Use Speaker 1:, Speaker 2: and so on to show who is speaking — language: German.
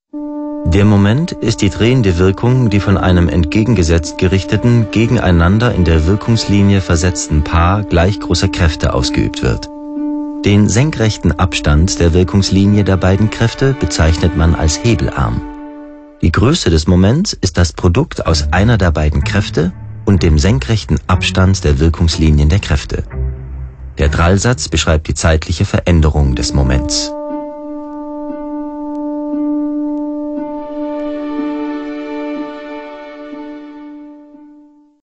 Speaker 1: Der Moment ist die drehende Wirkung, die von einem entgegengesetzt gerichteten, gegeneinander in der Wirkungslinie versetzten Paar gleich großer Kräfte ausgeübt wird. Den senkrechten Abstand der Wirkungslinie der beiden Kräfte bezeichnet man als Hebelarm. Die Größe des Moments ist das Produkt aus einer der beiden Kräfte und dem senkrechten Abstand der Wirkungslinien der Kräfte. Der Drallsatz beschreibt die zeitliche Veränderung des Moments.